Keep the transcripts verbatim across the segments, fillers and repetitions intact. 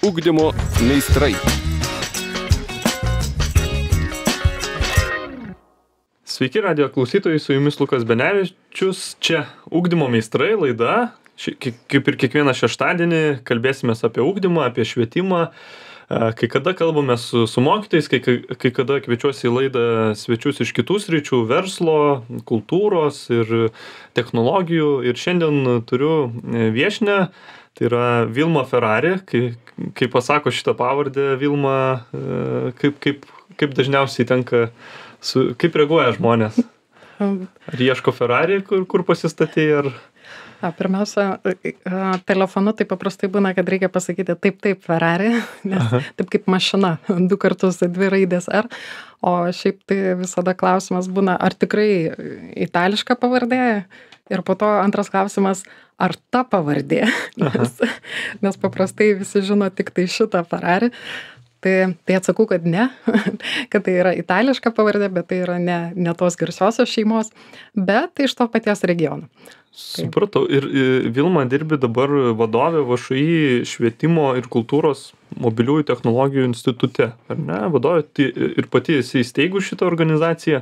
Ugdymo meistrai. Sveiki, radijo klausytojai, su jumis Lukas Benevičius. Čia Ugdymo meistrai laida. Ši, kaip ir kiekvieną šeštadienį kalbėsime apie ugdymą, apie švietimą. Kai kada kalbame su, su mokytojais, kai, kai kada kviečiuosi į laidą svečius iš kitų sričių - verslo, kultūros ir technologijų. Ir šiandien turiu viešnią, tai yra Vilma Ferrari. Kai, kai pasako šitą pavardę, Vilma, kaip, kaip, kaip dažniausiai tenka, su, kaip reaguoja žmonės? Ar ieško Ferrari, kur, kur pasistatė, ar... A, pirmiausia, telefonu tai paprastai būna, kad reikia pasakyti taip, taip, Ferrari, nes Aha. taip kaip mašina, du kartus dvi raidės ar, o šiaip tai visada klausimas būna, ar tikrai itališka pavardė, ir po to antras klausimas, ar ta pavardė, nes, nes paprastai visi žino tik tai šitą Ferrari. Tai, tai atsakau, kad ne, kad tai yra itališka pavardė, bet tai yra ne, ne tos garsiosios šeimos, bet iš to paties regiono. Supratau. Ir, ir Vilma, dirbi dabar vadovė V Š I švietimo ir kultūros mobiliųjų technologijų institute, ar ne? Vadovė ir pati esi įsteigus šitą organizaciją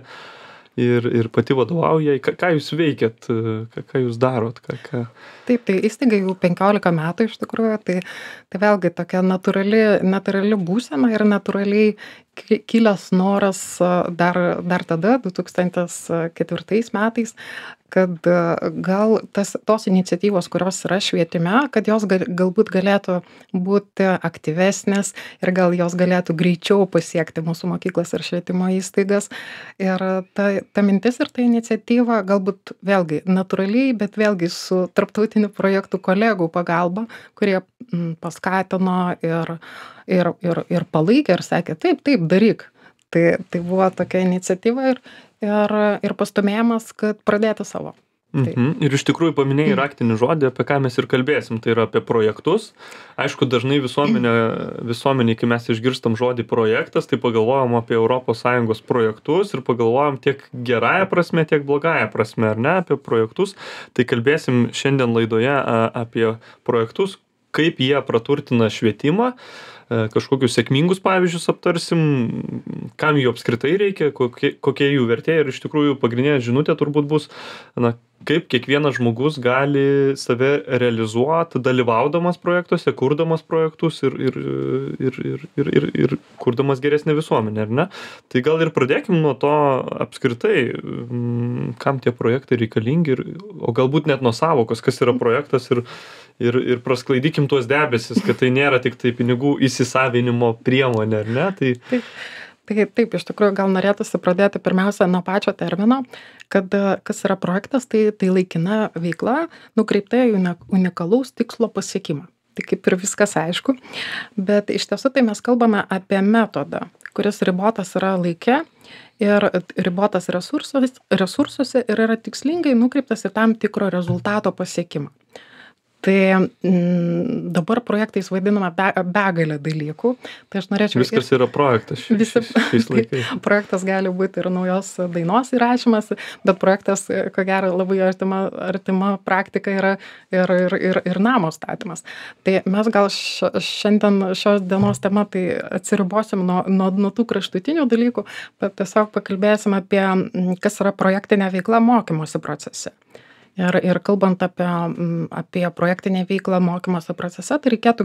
ir, ir pati vadovauja. Ką, ką jūs veikiat, ką, ką jūs darot? Ką, ką... Taip, tai įsteigai jau penkiolika metų iš tikrųjų, tai, tai vėlgi tokia natūrali, natūrali būsena ir natūraliai kilęs noras dar, dar tada, du tūkstantis ketvirtais metais, kad gal tas, tos iniciatyvos, kurios yra švietime, kad jos gal, galbūt galėtų būti aktyvesnės ir gal jos galėtų greičiau pasiekti mūsų mokyklas ir švietimo įstaigas. Ir ta, ta mintis ir ta iniciatyva galbūt vėlgi natūraliai, bet vėlgi su tarptautinių projektų kolegų pagalba, kurie m, paskatino ir, ir, ir, ir palaikė ir sakė, taip, taip, daryk. Tai, tai buvo tokia iniciatyva ir, ir, ir pastumėjimas, kad pradėti savo. Mhm. Ir iš tikrųjų paminėjai raktinį žodį, apie ką mes ir kalbėsim, tai yra apie projektus. Aišku, dažnai visuomenė, visuomenė, kai mes išgirstam žodį projektas, tai pagalvojam apie Europos Sąjungos projektus ir pagalvojam tiek gerąją prasme, tiek blogąją prasme, ar ne, apie projektus. Tai kalbėsim šiandien laidoje apie projektus, kaip jie praturtina švietimą, kažkokius sėkmingus pavyzdžius aptarsim, kam jų apskritai reikia, kokie, kokie jų vertė ir iš tikrųjų pagrindinė žinutė turbūt bus, na, kaip kiekvienas žmogus gali save realizuoti, dalyvaudamas projektuose, kurdamas projektus ir, ir, ir, ir, ir, ir, ir kurdamas geresnę visuomenę, ar ne? Tai gal ir pradėkim nuo to apskritai, kam tie projektai reikalingi, ir, o galbūt net nuo savokos, kas yra projektas ir, ir, ir prasklaidykim tuos debesis, kad tai nėra tik tai pinigų įsisavinimo priemonė, ar ne? Tai... Taip. Tai taip, iš tikrųjų gal norėtųsi pradėti pirmiausia nuo pačio termino, kad kas yra projektas, tai, tai laikina veikla nukreipta į unikalaus tikslo pasiekimą. Tai kaip ir viskas aišku, bet iš tiesų tai mes kalbame apie metodą, kuris ribotas yra laike ir ribotas resursus, resursuose ir yra tikslingai nukreiptas į tam tikro rezultato pasiekimą. Tai m, dabar projektais vadinama be, begalė dalykų. Tai aš norėčiau... Viskas yra projektas ši, visi, šiais laikais. Projektas gali būti ir naujos dainos įrašymas, bet projektas, ko gero, labai artima, artima praktika yra ir, ir, ir, ir namo statymas. Tai mes gal š, šiandien šios dienos tema tai atsiribosim nuo, nuo, nuo tų kraštutinių dalykų, bet tiesiog pakalbėsim apie, kas yra projektinė veikla mokymosi procese. Ir, ir kalbant apie, apie projektinę veiklą mokymosi procese, tai reikėtų,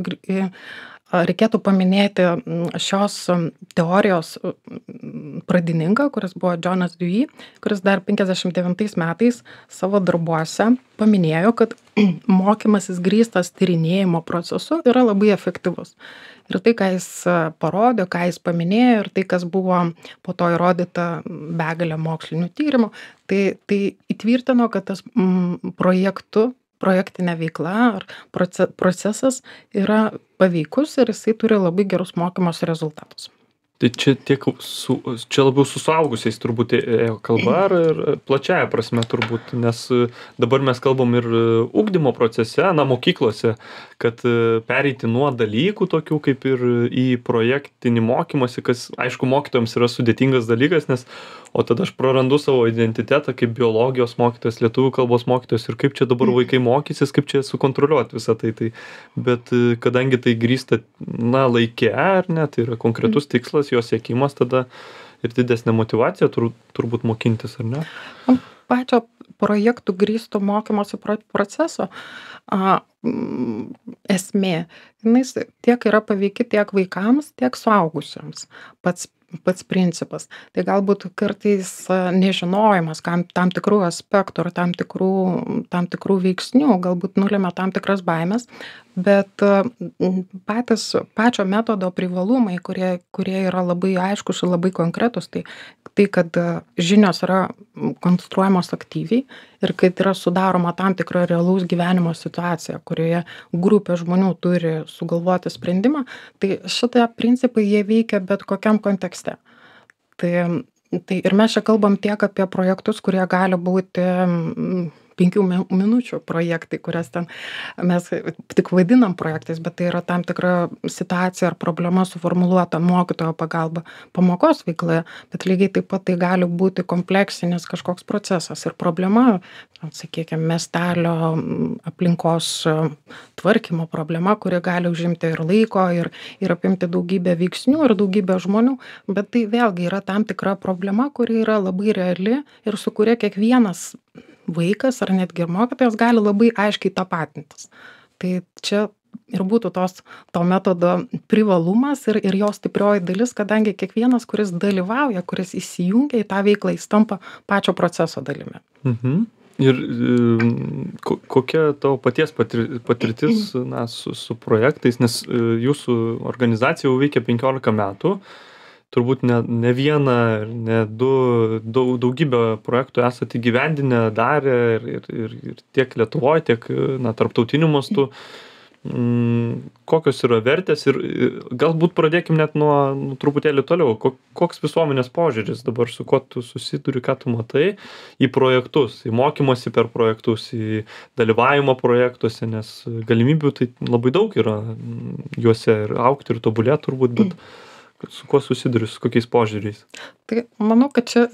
reikėtų paminėti šios teorijos pradininką, kuris buvo Jonas Dewey, kuris dar penkiasdešimt devintais metais savo darbuose paminėjo, kad mokymasis grįstas tyrinėjimo procesu yra labai efektyvus. Ir tai, ką jis parodė, ką jis paminėjo ir tai, kas buvo po to įrodyta begalė mokslinių tyrimų, tai, tai įtvirtino, kad tas mm, projektų, projektinė veikla ar procesas yra paveikus ir jisai turi labai gerus mokymosi rezultatus. Tai čia, tiek su, čia labiau su suaugusiais turbūt kalba ar ir plačiaja prasme turbūt, nes dabar mes kalbam ir ugdymo procese, na, mokyklose, kad pereiti nuo dalykų tokių kaip ir į projektinį mokymąsi, kas, aišku, mokytojams yra sudėtingas dalykas, nes o tada aš prarandu savo identitetą kaip biologijos mokytojas, lietuvių kalbos mokytojas ir kaip čia dabar vaikai mokysis, kaip čia sukontroliuoti visą tai. tai bet kadangi tai grįsta, na, laike, ar ne, tai yra konkretus tikslas, jo siekimas, tada ir didesnė motyvacija tur, turbūt mokintis, ar ne? Pačio projektų grįsto mokymosi proceso a, m, esmė, jis tiek yra paveiki tiek vaikams, tiek suaugusiems. Pats pats principas. Tai galbūt kartais nežinojimas kam, tam tikrų aspektų ar tam tikrų, tam tikrų veiksnių galbūt nulemia tam tikras baimės, bet patys, pačio metodo privalumai, kurie, kurie yra labai aiškus ir labai konkretus, tai, tai kad žinios yra konstruojamos aktyviai ir kad yra sudaroma tam tikra realaus gyvenimo situacija, kurioje grupė žmonių turi sugalvoti sprendimą, tai šitie principai jie veikia bet kokiam kontekste. Tai, tai ir mes čia kalbam tiek apie projektus, kurie gali būti penkių minučių projektai, kurias ten mes tik vadinam projektais, bet tai yra tam tikra situacija ar problema suformuluota mokytojo pagalba pamokos veikloje, bet lygiai taip pat tai gali būti kompleksinis kažkoks procesas ir problema, sakykime, miestelio aplinkos tvarkymo problema, kuri gali užimti ir laiko, ir, ir apimti daugybę veiksnių ir daugybę žmonių, bet tai vėlgi yra tam tikra problema, kuri yra labai reali ir su kuria kiekvienas vaikas ar netgi mokytojas gali labai aiškiai tapatintis. Tai čia ir būtų tos, to metodo privalumas ir, ir jo stiprioji dalis, kadangi kiekvienas, kuris dalyvauja, kuris įsijungia į tą veiklą, jis tampa pačio proceso dalimi. Mhm. Ir ko, kokia tavo paties patirtis na, su, su projektais, nes jūsų organizacija jau veikia penkiolika metų, turbūt ne, ne vieną, ne du, daug, daugybę projektų esate įgyvendinę, darę ir, ir, ir, ir tiek Lietuvoje, tiek na, tarptautiniu mastu. Mm, kokios yra vertės ir galbūt pradėkim net nuo nu, truputėlį toliau. Koks visuomenės požiūris dabar, su kuo tu susiduri, ką tu matai į projektus, į mokymąsi per projektus, į dalyvavimą projektuose, nes galimybių tai labai daug yra juose ir augti ir tobulėti turbūt, bet su kuo susiduri, su kokiais požiūriais? Tai manau, kad čia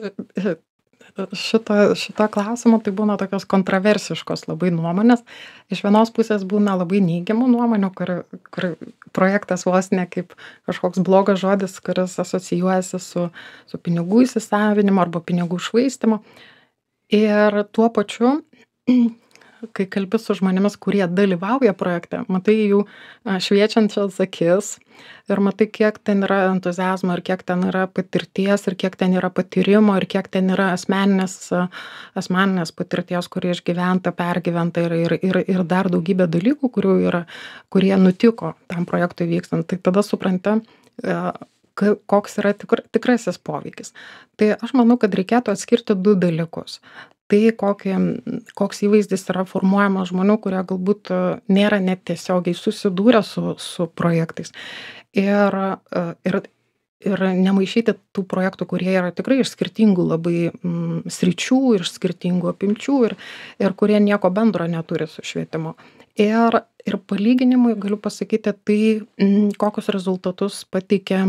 šito, šito klausimo tai būna tokios kontroversiškos labai nuomonės. Iš vienos pusės būna labai neigiamų nuomonių, kur, kur projektas vos ne kaip kažkoks blogas žodis, kuris asocijuojasi su, su pinigų įsisavinimu arba pinigų švaistymu. Ir tuo pačiu, kai kalbi su žmonėmis, kurie dalyvauja projekte, matai jų šviečiančias akis ir matai, kiek ten yra entuziazmo ir kiek ten yra patirties ir kiek ten yra patyrimo ir kiek ten yra asmeninės, asmeninės patirties, kurie išgyventa, pergyventa ir, ir, ir, ir dar daugybė dalykų, kurių yra, kurie nutiko tam projektui vykstant. Tai tada supranti, koks yra tikr, tikrasis poveikis. Tai aš manau, kad reikėtų atskirti du dalykus. Tai kokį, koks įvaizdis yra formuojamas žmonių, kurie galbūt nėra net tiesiogiai susidūrę su, su projektais. Ir, ir, ir nemaišyti tų projektų, kurie yra tikrai iš skirtingų labai mm, sričių, iš skirtingų apimčių ir, ir kurie nieko bendro neturi su švietimu. Ir, ir palyginimui galiu pasakyti tai, mm, kokius rezultatus pateikia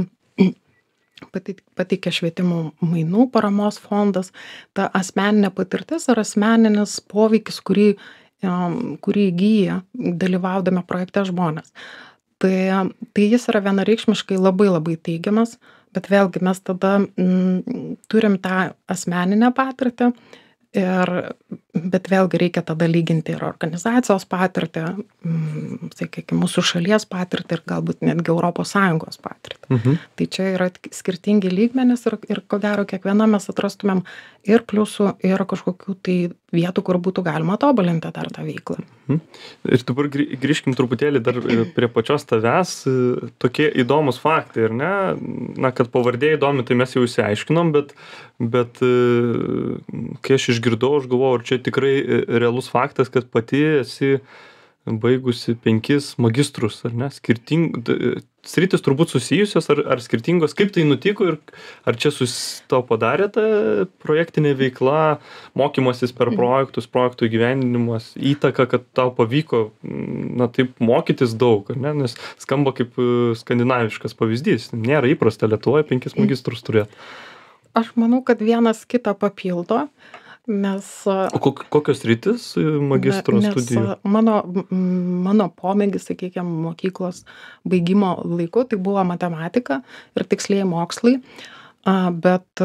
pateikia švietimo mainų paramos fondas, ta asmeninė patirtis ar asmeninis poveikis, kurį, kurį įgyja dalyvaudami projekte žmonės. Tai, tai jis yra vienareikšmiškai labai labai teigiamas, bet vėlgi mes tada m, turim tą asmeninę patirtį, ir, bet vėlgi reikia tada lyginti ir organizacijos patirtį, m, sakykime, mūsų šalies patirtį ir galbūt netgi Europos Sąjungos patirtį. Mhm. Tai čia yra skirtingi lygmenys ir, ir ko gero kiekviena mes atrastumėm ir pliusų, ir kažkokių tai vietų, kur būtų galima tobulinti dar tą veiklą. Mhm. Ir dabar grįžkim truputėlį dar prie pačios tavęs. Tokie įdomus faktai, ar ne? Na, kad pavardė įdomi, tai mes jau išsiaiškinom, bet, bet kai aš išgirdau, aš galvojau, ar čia tikrai realus faktas, kad pati esi baigusi penkis magistrus, ar ne? Skirting, sritis turbūt susijusios, ar, ar skirtingos, kaip tai nutiko ir ar čia sus tau padarė ta projektinė veikla, mokymasis per projektus, projektų įgyvendinimas, įtaka, kad tau pavyko, na taip, mokytis daug, ar ne? Nes skamba kaip skandinaviškas pavyzdys. Nėra įprasta Lietuvoje penkis magistrus turėti. aš manau, kad vienas kitą papildo, nes... O kok, kokios rytis magistro nes studijų? Mano, mano pomėgis, sakykime, mokyklos baigimo laiku, tai buvo matematika ir tikslieji mokslai, bet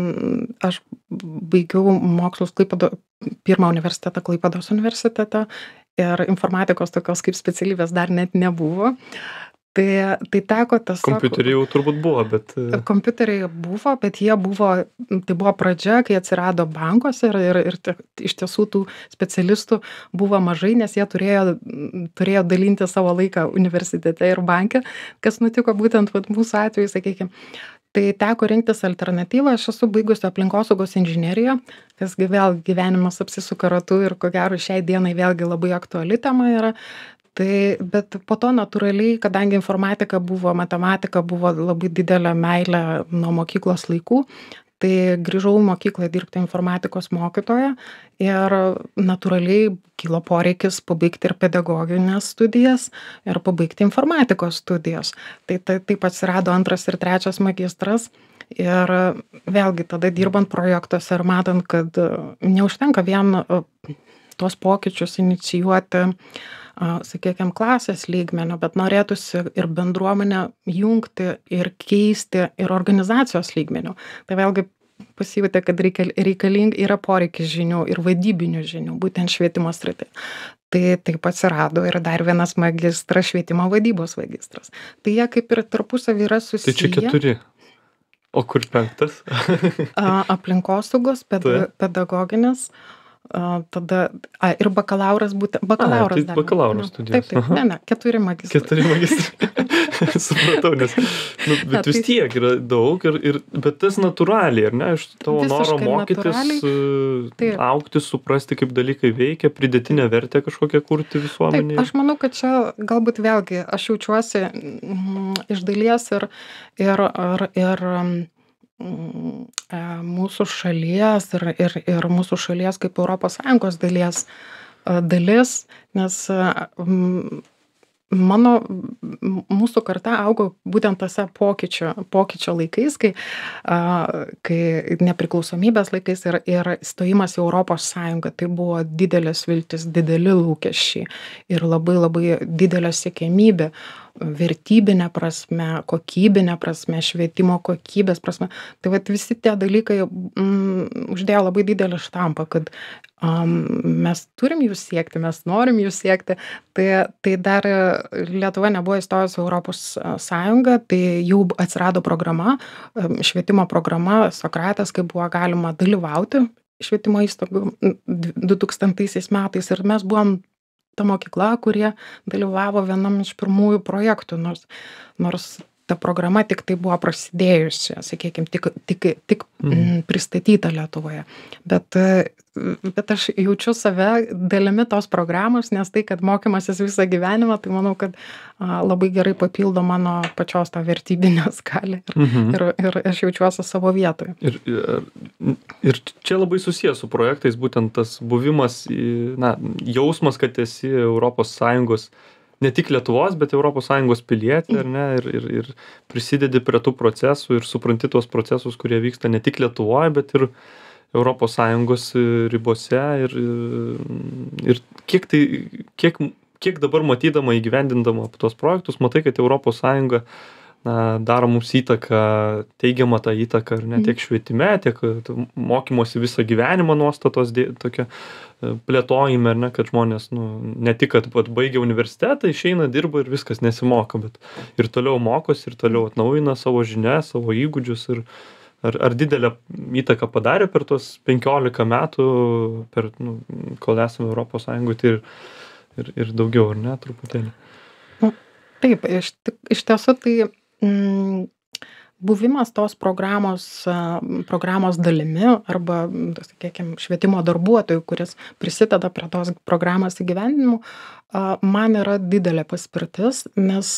aš baigiau mokslus Klaipėdo, pirmą universitetą Klaipėdos universitete ir informatikos tokios kaip specialybės dar net nebuvo. Tai, tai teko tiesiog... Kompiuteriai jau turbūt buvo, bet... Kompiuteriai buvo, bet jie buvo, tai buvo pradžia, kai atsirado bankuose ir, ir, ir te, iš tiesų tų specialistų buvo mažai, nes jie turėjo, turėjo dalinti savo laiką universitete ir banke, kas nutiko būtent vat, mūsų atveju, sakykime. Tai teko rinktis alternatyvą, aš esu baigusi aplinkosaugos inžineriją, kas vėl gyvenimas apsisuka ratu ir ko gero šiai dienai vėlgi labai aktuali tema yra. Tai, bet po to natūraliai, kadangi informatika buvo, matematika buvo labai didelė meilė nuo mokyklos laikų, tai grįžau į mokyklą dirbti informatikos mokytoją ir natūraliai kilo poreikis pabaigti ir pedagoginės studijas ir pabaigti informatikos studijas. Tai tai taip atsirado antras ir trečias magistras ir vėlgi tada dirbant projektuose ir matant, kad neužtenka vien tuos pokyčius inicijuoti, sakykime, klasės lygmenio, bet norėtųsi ir bendruomenę jungti ir keisti ir organizacijos lygmenio. Tai vėlgi pasijutė, kad reikalingi yra poreikis žinių ir vadybinių žinių, būtent švietimo srityje. Tai taip atsirado ir dar vienas magistras, švietimo vadybos magistras. Tai jie kaip ir tarpusavy yra susiję. Tai čia keturi. O kur penktas? Aplinkosaugos, ped, pedagoginis. Uh, tada, a, ir bakalauras būtent, bakalauras a, tai bakalauras studijos. Taip, taip, ne, ne, keturi magistrai. Keturi magistrai. Supratau, nes, nu, bet ja, vis tai... tiek yra daug, ir, ir, bet tas natūraliai, ar ne, iš tavo noro mokytis, taip. Augti, suprasti, kaip dalykai veikia, pridėtinę vertę kažkokią kurti visuomenėje. Taip, aš manau, kad čia galbūt vėlgi, aš jaučiuosi mm, iš dalies ir, ir, ir, ir mūsų šalies ir, ir, ir mūsų šalies kaip Europos Sąjungos dalies dalis, nes mano, mūsų karta augo būtent tose pokyčio, pokyčio laikais, kai, kai nepriklausomybės laikais ir, ir stojimas į Europos Sąjungą, tai buvo didelės viltis, dideli lūkesčiai ir labai labai didelė siekiamybė vertybinė prasme, kokybinė prasme, švietimo kokybės prasme. Tai vat visi tie dalykai mm, uždėjo labai didelį štampą, kad um, mes turim jų siekti, mes norim jų siekti. Tai, tai dar Lietuva nebuvo įstojus Europos Sąjungą, tai jau atsirado programa, švietimo programa Sokratas, kaip buvo galima dalyvauti švietimo įstaigų du tūkstantaisiais metais ir mes buvom ta mokykla, kurie dalyvavo vienam iš pirmųjų projektų, nors, nors ta programa tik tai buvo prasidėjusi, sakykime, tik, tik, tik mm. pristatyta Lietuvoje. Bet, bet aš jaučiu save dalimi tos programos, nes tai, kad mokymasis visą gyvenimą, tai manau, kad a, labai gerai papildo mano pačios tą vertybinę skalę ir, mhm. ir, ir aš jaučiuosi savo vietoje. Ir, ir, ir čia labai susijęs su projektais, būtent tas buvimas, na, jausmas, kad esi Europos Sąjungos ne tik Lietuvos, bet Europos Sąjungos pilietė, ar ne, ir, ir, ir prisidedi prie tų procesų ir supranti tuos procesus, kurie vyksta ne tik Lietuvoje, bet ir Europos Sąjungos ribose ir, ir kiek tai, kiek, kiek dabar matydama įgyvendindama tuos projektus, matai, kad Europos Sąjunga na, daro mums įtaką, teigiamą tą įtaką, ar ne, tiek švietime, tiek mokymosi visą gyvenimą nuostatos dė, tokia plėtojime, ar ne, kad žmonės, nu, ne tik, kad pat baigia universitetą, išeina, dirba ir viskas nesimoka, bet ir toliau mokosi, ir toliau atnaujina savo žinias, savo įgūdžius ir ar, ar didelę įtaką padarė per tos penkiolika metų, per, nu, kol esame Europos Sąjungoje, tai ir, ir, ir daugiau, ar ne, truputėlį. Taip, iš, iš tiesų tai mm, buvimas tos programos, programos dalimi arba, sakykime, švietimo darbuotojų, kuris prisideda prie tos programos įgyvendinimų, man yra didelė paspirtis, nes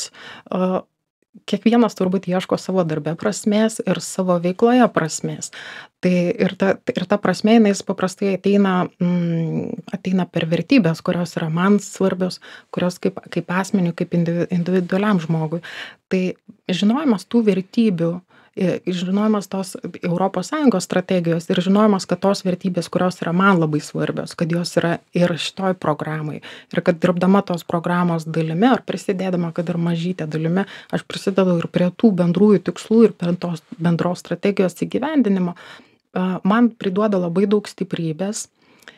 kiekvienas turbūt ieško savo darbe prasmės ir savo veikloje prasmės. Tai ir ta, ir ta prasmė, jinai paprastai ateina, mm, ateina per vertybės, kurios yra man svarbios, kurios kaip, kaip asmeniui, kaip individualiam žmogui. Tai žinojimas tų vertybių žinojimas tos Europos Sąjungos strategijos ir žinojimas, kad tos vertybės, kurios yra man labai svarbios, kad jos yra ir šitoj programai. Ir kad dirbdama tos programos dalimi, ar prisidėdama, kad ir mažytė dalimi, aš prisidedu ir prie tų bendrųjų tikslų ir prie tos bendros strategijos įgyvendinimo, man priduoda labai daug stiprybės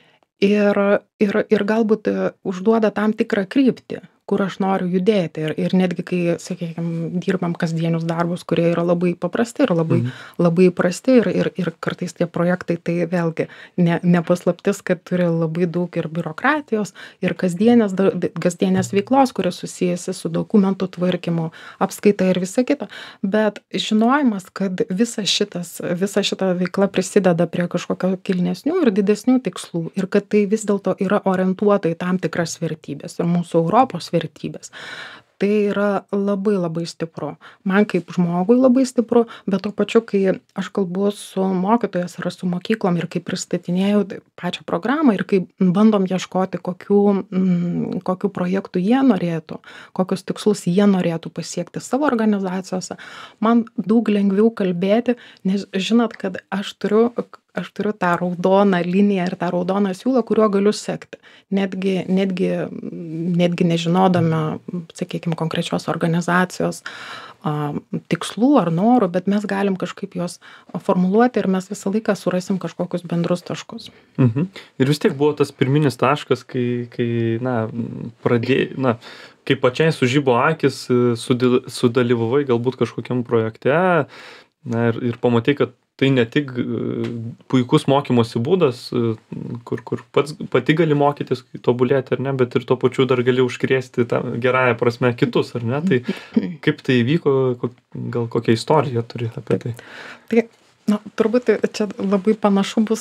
ir, ir, ir galbūt užduoda tam tikrą kryptį, kur aš noriu judėti. Ir, ir netgi, kai, sakykime, dirbam kasdienius darbus, kurie yra labai paprasti ir labai, mhm. labai prasti ir, ir, ir kartais tie projektai, tai vėlgi ne, nepaslaptis, kad turi labai daug ir biurokratijos, ir kasdienės, kasdienės veiklos, kurios susijęsi su dokumentų tvarkymu, apskaita ir visa kita. Bet žinojimas, kad visa, šitas, visa šita veikla prisideda prie kažkokio kilnesnių ir didesnių tikslų ir kad tai vis dėlto yra orientuota į tam tikras vertybės ir mūsų Europos vertybės. vertybės. Tai yra labai labai stipru. Man kaip žmogui labai stipru, bet to pačiu, kai aš kalbu su mokytojas ar su mokyklom ir kai pristatinėjau pačią programą ir kai bandom ieškoti, kokių, mm, kokių projektų jie norėtų, kokius tikslus jie norėtų pasiekti savo organizacijose, man daug lengviau kalbėti, nes žinot, kad aš turiu aš turiu tą raudoną liniją ir tą raudoną siūlą, kuriuo galiu sekti. Netgi, netgi, netgi nežinodama, sakykime, konkrečios organizacijos a, tikslų ar norų, bet mes galim kažkaip juos formuluoti ir mes visą laiką surasim kažkokius bendrus taškus. Mhm. Ir vis tiek buvo tas pirminis taškas, kai, kai na, pradėjai, na, kai pačiai sužibo akis, sudalyvavai galbūt kažkokiam projekte, na, ir, ir pamatai, kad tai ne tik puikus mokymosi būdas, kur, kur pats, pati gali mokytis, tobulėti ar ne, bet ir tuo pačiu dar gali užkrėsti tą gerąją prasme kitus, ar ne? Tai kaip tai įvyko, gal kokią istoriją turi apie tai? Tai, na, turbūt čia labai panašu bus,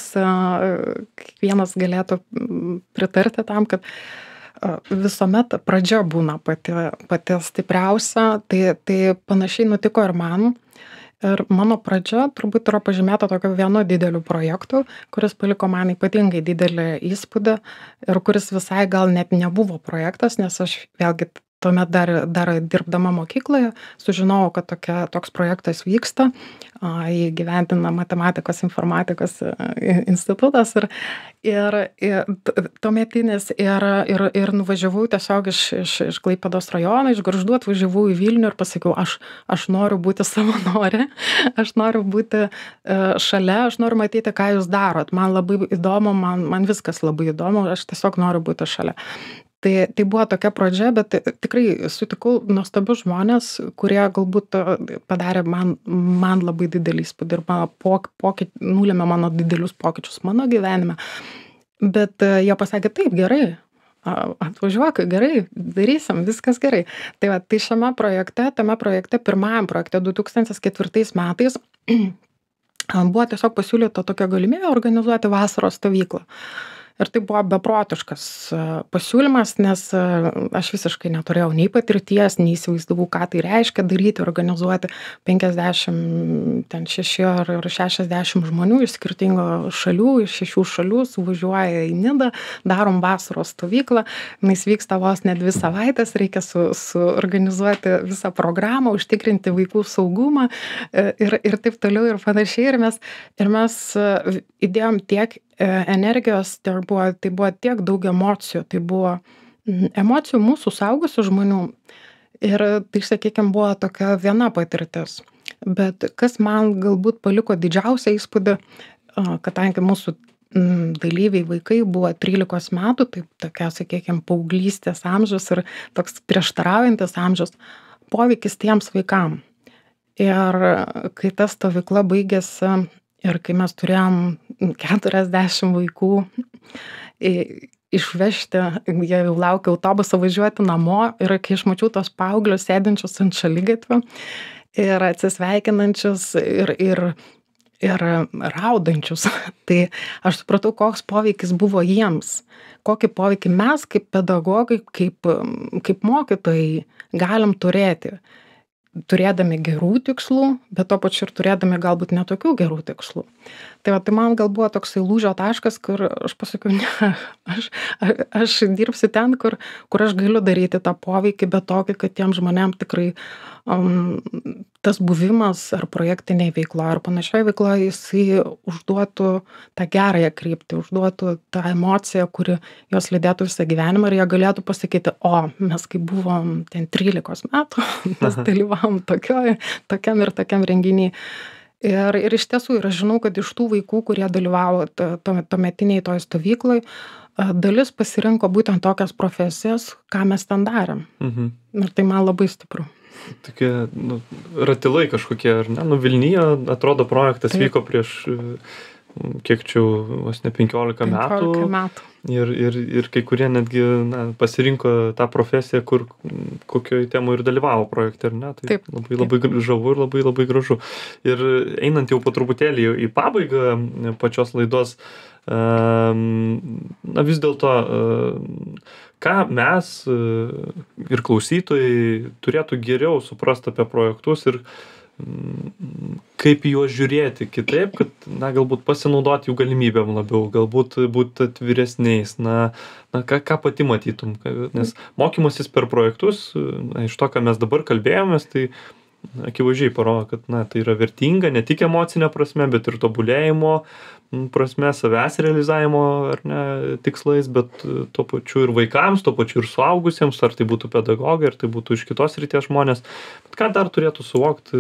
kiekvienas galėtų pritarti tam, kad visuomet pradžia būna pati, pati stipriausia, tai, tai panašiai nutiko ir man. Ir mano pradžia turbūt yra pažymėta tokio vienu dideliu projektu, kuris paliko man ypatingai didelį įspūdį ir kuris visai gal net nebuvo projektas, nes aš vėlgi tuomet dar, dar dirbdama mokykloje sužinojau, kad tokia, toks projektas vyksta, įgyvendina matematikos informatikos institutas ir, ir, ir tuometinis ir, ir, ir nuvažiavau tiesiog iš, iš, iš Klaipėdos rajono, iš Gargždų atvažiavau į Vilnių ir pasakiau, aš, aš noriu būti savanorė, aš noriu būti šalia, aš noriu matyti, ką jūs darot, man labai įdomu, man, man viskas labai įdomu, aš tiesiog noriu būti šalia. Tai, tai buvo tokia pradžia, bet tikrai sutikau nuostabius žmonės, kurie galbūt padarė man, man labai didelį įspūdį ir pokyt, nulėmė mano didelius pokyčius mano gyvenime. Bet jie pasakė, taip, gerai, atvažiuok, gerai, darysim, viskas gerai. Tai, va, tai šiame projekte, tame projekte, pirmajam projekte du tūkstančiai ketvirtais metais buvo tiesiog pasiūlyta tokia galimybė organizuoti vasaros stovyklą. Ir tai buvo beprotiškas pasiūlymas, nes aš visiškai neturėjau nei patirties, nei įsivaizdavau, ką tai reiškia daryti, organizuoti penkiasdešimt šeši ar šešiasdešimt žmonių iš skirtingų šalių, iš šešių šalių, suvažiuoja į Nidą, darom vasaros stovyklą, jis vyksta vos ne dvi savaitės, reikia su, suorganizuoti visą programą, užtikrinti vaikų saugumą ir, ir taip toliau ir panašiai. Ir mes, ir mes įdėjom tiek energijos, tai buvo, tai buvo tiek daug emocijų, tai buvo emocijų mūsų suaugusių žmonių ir tai, sakykime, buvo tokia viena patirtis. Bet kas man galbūt paliko didžiausią įspūdį, kadangi mūsų dalyviai vaikai buvo trylikos metų, tai tokia, sakykime, paauglystės amžius ir toks prieštaraujantis amžius, poveikis tiems vaikam. Ir kai ta stovykla baigėsi, ir kai mes turėjom keturiasdešimt vaikų išvežti, jie jau laukia autobusą važiuoti namo ir kai aš mačiau tos paauglius sėdinčius ant šaligatvio ir atsisveikinančius ir, ir, ir raudančius, tai aš supratau, koks poveikis buvo jiems, kokį poveikį mes kaip pedagogai, kaip, kaip mokytojai galim turėti. Turėdami gerų tikslų, bet to pačiu ir turėdami galbūt netokių gerų tikslų. Tai va, tai man gal buvo toksai lūžio taškas, kur aš pasakiau, ne, aš, aš dirbsiu ten, kur, kur aš galiu daryti tą poveikį, bet tokį, kad tiem žmonėm tikrai um, tas buvimas ar projektiniai veikla ar panašiai veikla, jisai užduotų tą gerąją kryptį, užduotų tą emociją, kuri jos lydėtų visą gyvenimą ir jie galėtų pasakyti, o mes kai buvom ten trylikos metų, mes dalyvavom tokioj, tokiam ir tokiam renginiui. Ir, ir iš tiesų, ir aš žinau, kad iš tų vaikų, kurie dalyvavo tuometiniai toj stovykloj, dalis pasirinko būtent tokias profesijas, ką mes ten darėm. Mhm. Ir tai man labai stipru. Tokie, nu, ratilai kažkokie, ar ne? Nu, Vilniuje, atrodo, projektas Taip. Vyko prieš, kiek čia, vos ne penkiolika metų. metų. Ir, ir, ir kai kurie netgi na, pasirinko tą profesiją, kur kokioj temų ir dalyvavo projekte, ar ne? Tai taip, labai, labai taip. Žavu ir labai, labai gražu. Ir einant jau po truputėlį į pabaigą pačios laidos, na vis dėlto, ką mes ir klausytojai turėtų geriau suprasti apie projektus ir kaip į juos žiūrėti kitaip, kad, na, galbūt pasinaudoti jų galimybėm labiau, galbūt būti atviresniais, na, na ką, ką pati matytum, nes mokymasis per projektus, na, iš to, ką mes dabar kalbėjomės, tai akivaizdžiai parodo, kad, na, tai yra vertinga, ne tik emocinė prasme, bet ir tobulėjimo prasme, savęs realizavimo, ar ne, tikslais, bet tuo pačiu ir vaikams, tuo pačiu ir suaugusiems, ar tai būtų pedagogai, ar tai būtų iš kitos srities žmonės. Bet ką dar turėtų suvokti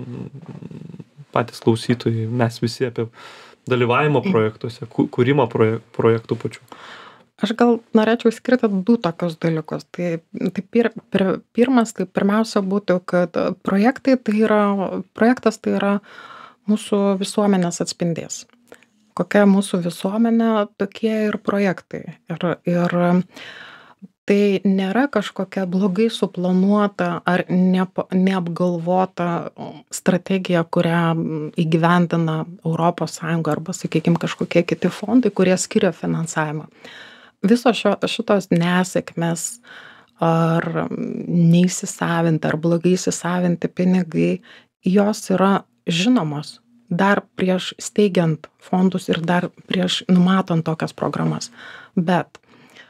patys klausytojai, mes visi apie dalyvavimo projektuose, kūrimo projektų pačių? Aš gal norėčiau skirti du tokius dalykus. Tai, tai pir, pir, pirmas, tai pirmiausia būtų, kad projektai tai yra, projektas tai yra mūsų visuomenės atspindės. Kokia mūsų visuomenė, tokie ir projektai. Ir, ir tai nėra kažkokia blogai suplanuota ar neap, neapgalvota strategija, kurią įgyvendina Europos Sąjunga arba, sakykime, kažkokie kiti fondai, kurie skiria finansavimą. Visos šio, šitos nesėkmės ar neįsisavinti ar blogai įsisavinti pinigai, jos yra žinomos dar prieš steigiant fondus ir dar prieš numatant tokias programas. Bet,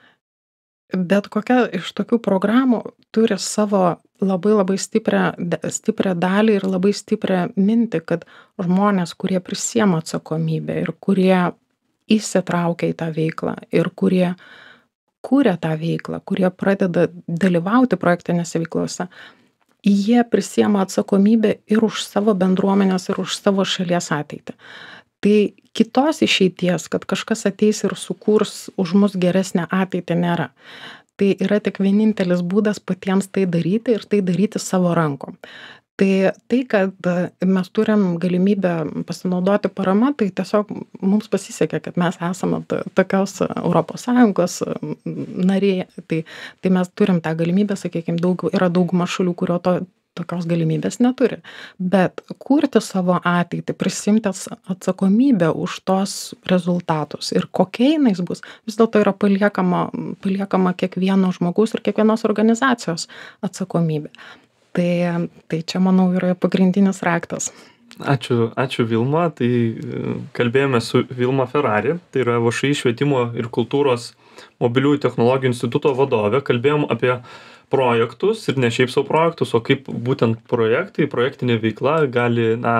bet kokia iš tokių programų turi savo labai labai stiprią, stiprią dalį ir labai stiprią mintį, kad žmonės, kurie prisiema atsakomybę ir kurie įsitraukia į tą veiklą ir kurie kūrė tą veiklą, kurie pradeda dalyvauti projektinėse veiklose, jie prisiema atsakomybę ir už savo bendruomenės, ir už savo šalies ateitį. Tai kitos išeities, kad kažkas ateis ir sukurs už mus geresnę ateitį, nėra. Tai yra tik vienintelis būdas patiems tai daryti ir tai daryti savo rankom. Tai, tai, kad mes turim galimybę pasinaudoti parama, tai tiesiog mums pasisekė, kad mes esame tokios Europos Sąjungos nariai. Tai, tai mes turim tą galimybę, sakykime, daug, yra dauguma šalių, kurio to, tokios galimybės neturi. Bet kurti savo ateitį, prisimti atsakomybę už tos rezultatus ir kokie jinais bus, vis dėlto yra paliekama, paliekama kiekvieno žmogaus ir kiekvienos organizacijos atsakomybė. Tai, tai čia, manau, yra pagrindinis raktas. Ačiū, ačiū Vilma. Tai kalbėjome su Vilma Ferrari, tai yra V Š I švietimo ir kultūros mobiliųjų technologijų instituto vadovė. Kalbėjom apie projektus ir ne šiaip savo projektus, o kaip būtent projektai, projektinė veikla gali, na,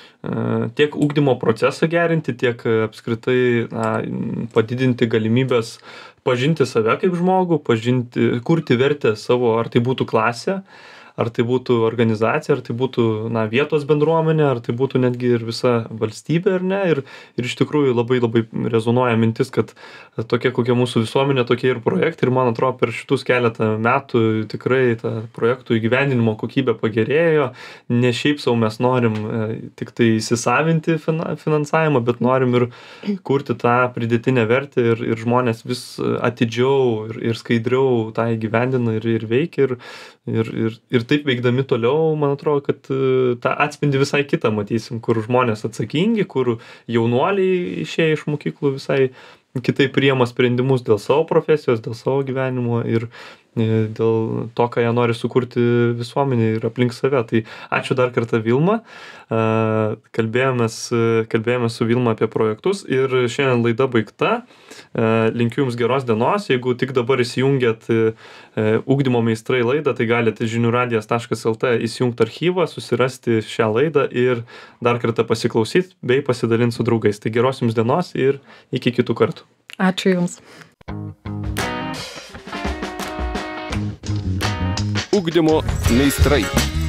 tiek ugdymo procesą gerinti, tiek apskritai, na, padidinti galimybės pažinti save kaip žmogų, pažinti, kurti vertę savo, ar tai būtų klasė, ar tai būtų organizacija, ar tai būtų, na, vietos bendruomenė, ar tai būtų netgi ir visa valstybė, ar ne. Ir, ir iš tikrųjų labai labai rezonuoja mintis, kad tokia kokia mūsų visuomenė, tokie ir projektai. Ir man atrodo, per šitus keletą metų tikrai ta projektų įgyvendinimo kokybė pagerėjo. Ne šiaip savo mes norim tik tai įsisavinti finansavimą, bet norim ir kurti tą pridėtinę vertę ir, ir žmonės vis atidžiau ir, ir skaidriau tą įgyvendina ir, ir veikia. Ir, ir, ir, ir taip veikdami toliau, man atrodo, kad tą atspindi visai kitą matysim, kur žmonės atsakingi, kur jaunuoliai išėję iš mokyklų visai kitaip priima sprendimus dėl savo profesijos, dėl savo gyvenimo ir, dėl to, ką jie nori sukurti visuomenį ir aplink save. Tai ačiū dar kartą Vilma. Kalbėjomės, kalbėjomės su Vilma apie projektus ir šiandien laida baigta. Linkiu Jums geros dienos. Jeigu tik dabar įsijungėt Ugdymo meistrai laidą, tai galite žinių radijas taškas lt įsijungti archyvą, susirasti šią laidą ir dar kartą pasiklausyti bei pasidalinti su draugais. Tai geros Jums dienos ir iki kitų kartų. Ačiū Jums. Ugdymo meistrai.